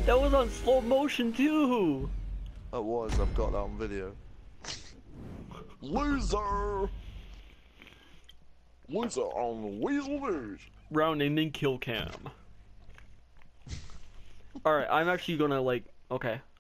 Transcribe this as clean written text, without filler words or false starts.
That was on slow motion too. It was. I've got that on video. Loser. Loser on Weasel News. Round ending kill cam. Alright, I'm actually gonna like, okay.